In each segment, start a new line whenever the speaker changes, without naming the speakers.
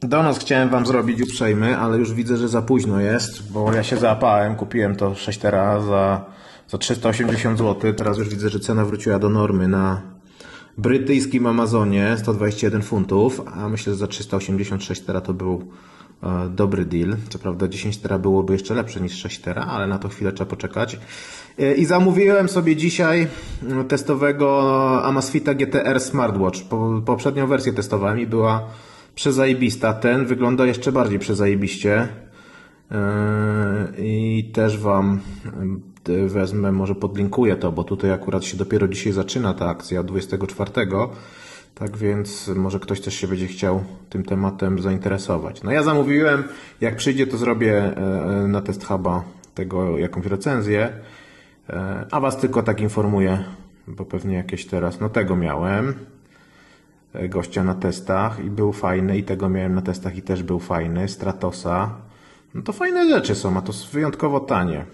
Donos chciałem wam zrobić uprzejmy, ale już widzę, że za późno jest, bo ja się załapałem, kupiłem to 6 tera za 380 zł. Teraz już widzę, że cena wróciła do normy na brytyjskim Amazonie, 121 funtów, a myślę, że za 386 tera to był dobry deal. Co prawda 10 tera byłoby jeszcze lepsze niż 6 tera, ale na to chwilę trzeba poczekać. I zamówiłem sobie dzisiaj testowego Amazfita GTR Smartwatch. Poprzednią wersję testowałem i była przezajebista. Ten wygląda jeszcze bardziej przezajebiście. I też wam wezmę, może podlinkuję to, bo tutaj akurat się dopiero dzisiaj zaczyna ta akcja 24. Tak więc może ktoś też się będzie chciał tym tematem zainteresować. No ja zamówiłem, jak przyjdzie to zrobię na Test Huba tego jakąś recenzję, a was tylko tak informuję, bo pewnie jakieś teraz, no tego miałem gościa na testach i był fajny, i tego miałem na testach i też był fajny, Stratosa. No to fajne rzeczy są, a to wyjątkowo tanie.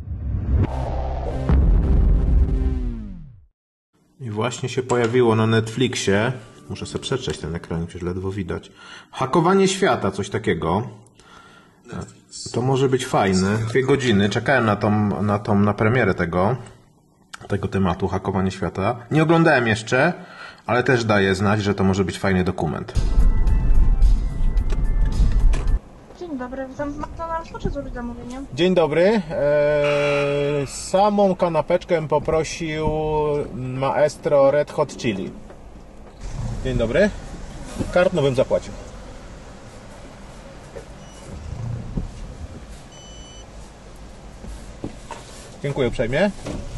I właśnie się pojawiło na Netflixie, muszę sobie przetrzeć ten ekran, przecież ledwo widać, Hakowanie świata, coś takiego. To może być fajne. 2 godziny, czekałem na premierę tego tematu, Hakowanie świata. Nie oglądałem jeszcze, ale też daję znać, że to może być fajny dokument.
Dzień dobry, witam w McDonald's. Proszę zrobić zamówienie.
Dzień dobry. Samą kanapeczkę poprosił Maestro Red Hot Chili. Dzień dobry. Kartą bym zapłacił. Dziękuję uprzejmie.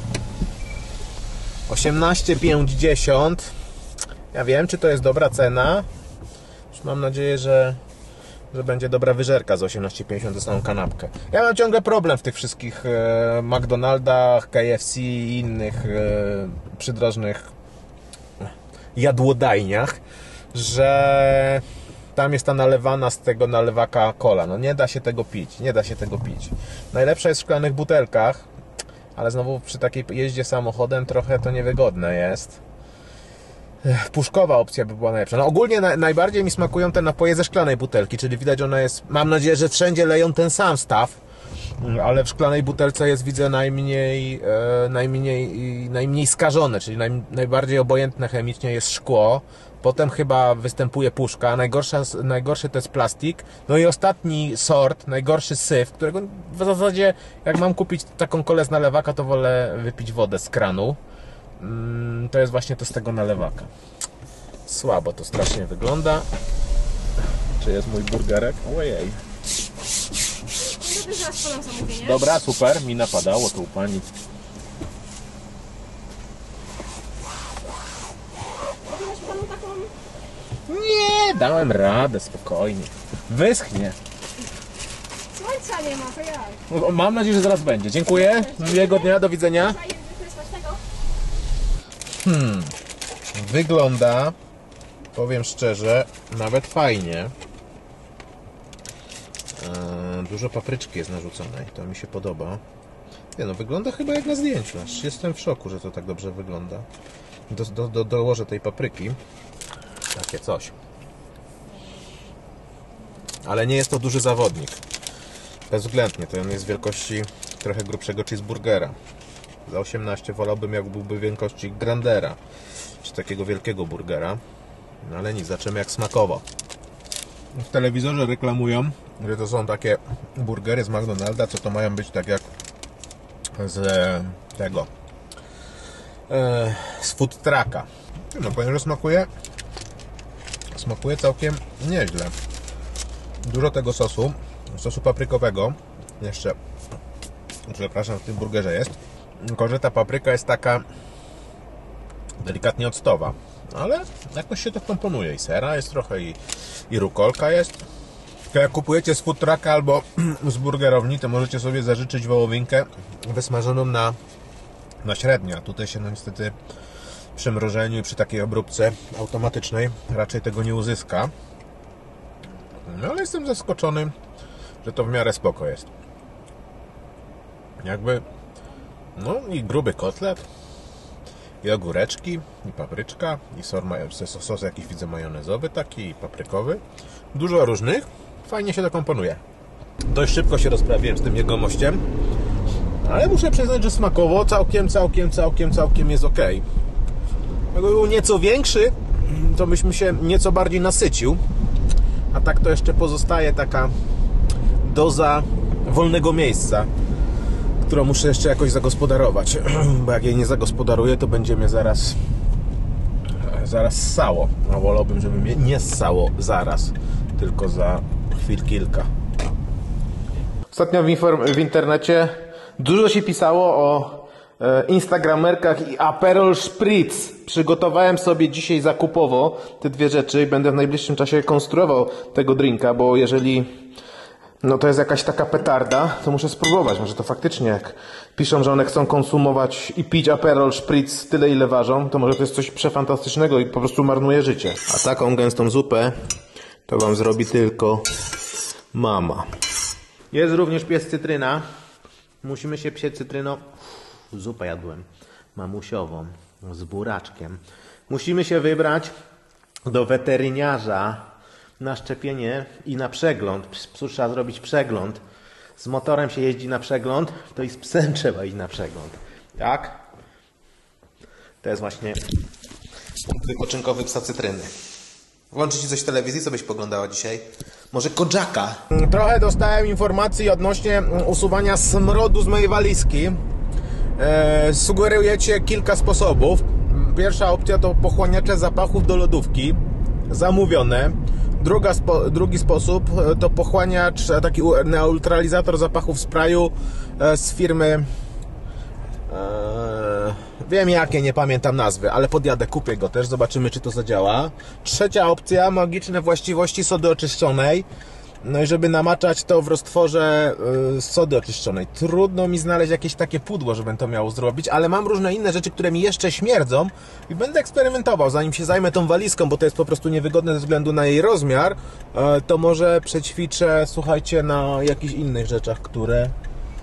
18,50. Ja wiem, czy to jest dobra cena. Mam nadzieję, że będzie dobra wyżerka za 18,50 za samą kanapkę. Ja mam ciągle problem w tych wszystkich McDonaldach, KFC i innych przydrożnych jadłodajniach, że tam jest ta nalewana z tego nalewaka cola. No nie da się tego pić, nie da się tego pić. Najlepsza jest w szklanych butelkach, ale znowu przy takiej jeździe samochodem trochę to niewygodne jest. Puszkowa opcja by była najlepsza. No ogólnie najbardziej mi smakują te napoje ze szklanej butelki, czyli widać, ona jest, mam nadzieję, że wszędzie leją ten sam staw, ale w szklanej butelce jest, widzę, najmniej skażone, czyli najbardziej obojętne chemicznie jest szkło, potem chyba występuje puszka, najgorszy to jest plastik, no i ostatni sort, najgorszy syf, którego w zasadzie jak mam kupić taką kolę z nalewaka, to wolę wypić wodę z kranu. To jest właśnie to z tego nalewaka. Słabo to strasznie wygląda. Czy jest mój burgerek? Ojej.
Zaraz podam zamówienie.
Dobra, super, mi napadało tu u pani.
Masz panu taką...
Nie, dałem radę, spokojnie. Wyschnie.
Słońca nie ma, to jak?
Mam nadzieję, że zaraz będzie. Dziękuję. Miłego dnia, do widzenia. Wygląda, powiem szczerze, nawet fajnie. Dużo papryczki jest narzuconej, to mi się podoba. Nie no, wygląda chyba jak na zdjęciu. Aż jestem w szoku, że to tak dobrze wygląda. Dołożę tej papryki. Takie coś. Ale nie jest to duży zawodnik. Bezwzględnie, to on jest wielkości trochę grubszego cheeseburgera. Za 18 wolałbym, jak byłby wielkości Grandera, czy takiego wielkiego burgera. No ale nic, zobaczymy jak smakowo. W telewizorze reklamują, że to są takie burgery z McDonalda, co to mają być tak jak z tego z food trucka. No powiem, że smakuje całkiem nieźle. Dużo tego sosu paprykowego jeszcze, przepraszam, w tym burgerze jest. Tylko że ta papryka jest taka delikatnie octowa, ale jakoś się to komponuje. I sera jest trochę, i rukolka jest. To jak kupujecie z food trucka albo z burgerowni, to możecie sobie zażyczyć wołowinkę wysmażoną na średnio. A tutaj się no niestety przy mrożeniu i przy takiej obróbce automatycznej raczej tego nie uzyska. No ale jestem zaskoczony, że to w miarę spoko jest. Jakby no i gruby kotlet. I ogóreczki, i papryczka, i sos jakiś widzę majonezowy taki, i paprykowy. Dużo różnych. Fajnie się to komponuje. Dość szybko się rozprawiłem z tym jegomościem. Ale muszę przyznać, że smakowo całkiem jest ok. Jakby był nieco większy, to byśmy się nieco bardziej nasycił. A tak to jeszcze pozostaje taka doza wolnego miejsca, którą muszę jeszcze jakoś zagospodarować. Bo jak jej nie zagospodaruję, to będzie mnie zaraz ssało. A wolałbym, żeby mnie nie ssało zaraz, tylko za chwil kilka. Ostatnio w internecie dużo się pisało o instagramerkach i Aperol Spritz. Przygotowałem sobie dzisiaj zakupowo te dwie rzeczy i będę w najbliższym czasie konstruował tego drinka, bo jeżeli to jest jakaś taka petarda, to muszę spróbować. Może to faktycznie, jak piszą, że one chcą konsumować i pić Aperol Spritz tyle, ile ważą, to może to jest coś przefantastycznego i po prostu marnuje życie. A taką gęstą zupę to wam zrobi tylko mama. Jest również pies cytryna. Musimy się psieć cytryną. Zupę jadłem mamusiową z buraczkiem. Musimy się wybrać do weteryniarza na szczepienie i na przegląd. Psu trzeba zrobić przegląd. Z motorem się jeździ na przegląd, to i z psem trzeba iść na przegląd. Tak? To jest właśnie punkt wypoczynkowy psa cytryny. Włączy ci coś w telewizji, co byś poglądała dzisiaj? Może Kojaka? Trochę dostałem informacji odnośnie usuwania smrodu z mojej walizki. Sugerujecie kilka sposobów. Pierwsza opcja to pochłaniacze zapachów do lodówki. Zamówione. Drugi sposób to pochłaniacz, taki neutralizator zapachów sprayu z firmy... Wiem jakie, nie pamiętam nazwy, ale podjadę, kupię go też, zobaczymy czy to zadziała. Trzecia opcja, magiczne właściwości sody oczyszczonej. No i żeby namaczać to w roztworze sody oczyszczonej. Trudno mi znaleźć jakieś takie pudło, żebym to miał zrobić, ale mam różne inne rzeczy, które mi jeszcze śmierdzą i będę eksperymentował, zanim się zajmę tą walizką, bo to jest po prostu niewygodne ze względu na jej rozmiar, to może przećwiczę, słuchajcie, na jakichś innych rzeczach, które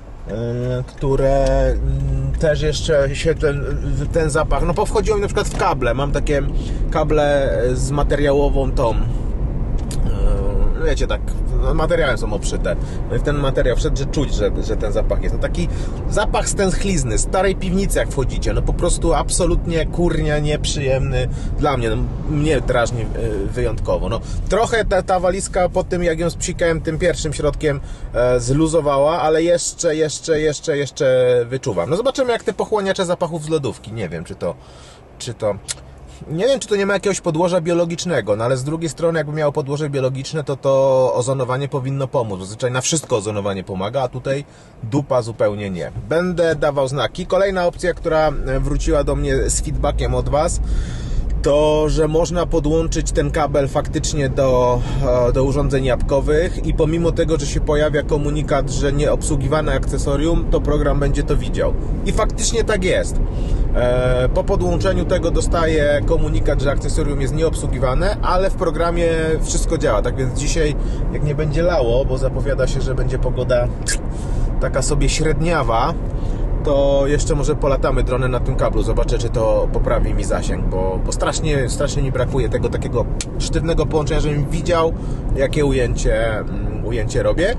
też jeszcze się ten zapach, no powchodziłem na przykład w kable, mam takie kable z materiałową tą, wiecie, tak, materiałem są obszyte, no i w ten materiał wszedł, że czuć, że ten zapach jest, no taki zapach stęchlizny, starej piwnicy jak wchodzicie, no po prostu absolutnie kurnia nieprzyjemny dla mnie, no, mnie drażni wyjątkowo, no trochę ta walizka po tym jak ją spsikałem tym pierwszym środkiem zluzowała, ale jeszcze wyczuwam. No zobaczymy jak te pochłaniacze zapachów z lodówki, nie wiem czy to nie wiem, czy to nie ma jakiegoś podłoża biologicznego, no ale z drugiej strony, jakby miało podłoże biologiczne, to ozonowanie powinno pomóc. Zazwyczaj na wszystko ozonowanie pomaga, a tutaj dupa zupełnie nie. Będę dawał znaki. Kolejna opcja, która wróciła do mnie z feedbackiem od Was, to, że można podłączyć ten kabel faktycznie do urządzeń jabłkowych i pomimo tego, że się pojawia komunikat, że nie obsługiwane akcesorium, to program będzie to widział. I faktycznie tak jest. Po podłączeniu tego dostaję komunikat, że akcesorium jest nieobsługiwane, ale w programie wszystko działa. Tak więc dzisiaj, jak nie będzie lało, bo zapowiada się, że będzie pogoda taka sobie średniawa, to jeszcze może polatamy dronem na tym kablu. Zobaczę, czy to poprawi mi zasięg, bo strasznie mi brakuje tego takiego sztywnego połączenia, żebym widział, jakie ujęcie robię.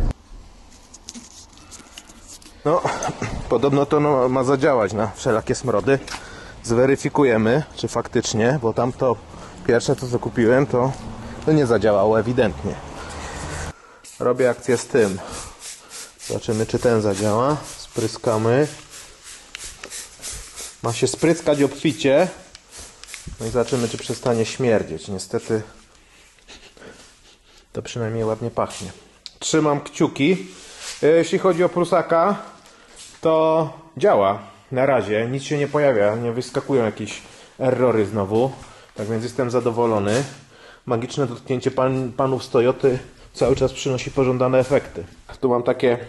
No, podobno to ma zadziałać na wszelakie smrody. Zweryfikujemy, czy faktycznie, bo tamto pierwsze, co kupiłem, to nie zadziałało ewidentnie. Robię akcję z tym. Zobaczymy, czy ten zadziała. Spryskamy. Ma się spryskać obficie. No i zobaczymy, czy przestanie śmierdzieć. Niestety to przynajmniej ładnie pachnie. Trzymam kciuki. Jeśli chodzi o prusaka, to działa. Na razie nic się nie pojawia. Nie wyskakują jakieś errory znowu. Tak więc jestem zadowolony. Magiczne dotknięcie panów z Toyoty cały czas przynosi pożądane efekty. Tu mam takie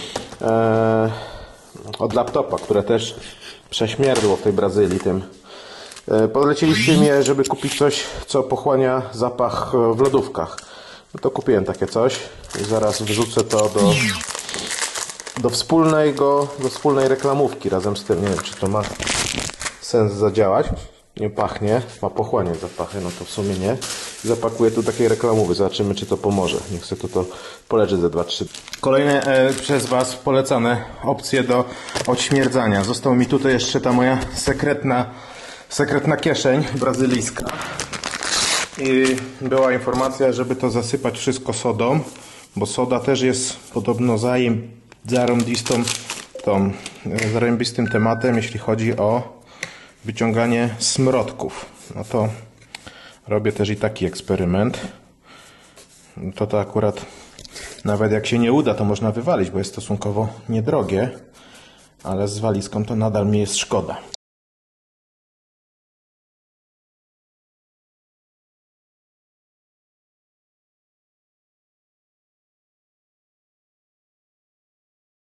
od laptopa, które też prześmierdło w tej Brazylii tym. Poleciliście mnie, żeby kupić coś, co pochłania zapach w lodówkach. No to kupiłem takie coś i zaraz wrzucę to do wspólnej reklamówki razem z tym. Nie wiem, czy to ma sens zadziałać. Nie pachnie, ma pochłaniać zapachy, no to w sumie nie. Zapakuję tu takiej reklamowy, zobaczymy czy to pomoże. Niech sobie to poleży ze 2-3. Kolejne przez Was polecane opcje do odśmierdzania. Została mi tutaj jeszcze ta moja sekretna kieszeń brazylijska. I była informacja, żeby to zasypać wszystko sodą, bo soda też jest podobno zarąbistym tematem, jeśli chodzi o wyciąganie smrodków. No to robię też i taki eksperyment. To akurat nawet jak się nie uda, to można wywalić, bo jest stosunkowo niedrogie, ale z walizką to nadal mi jest szkoda.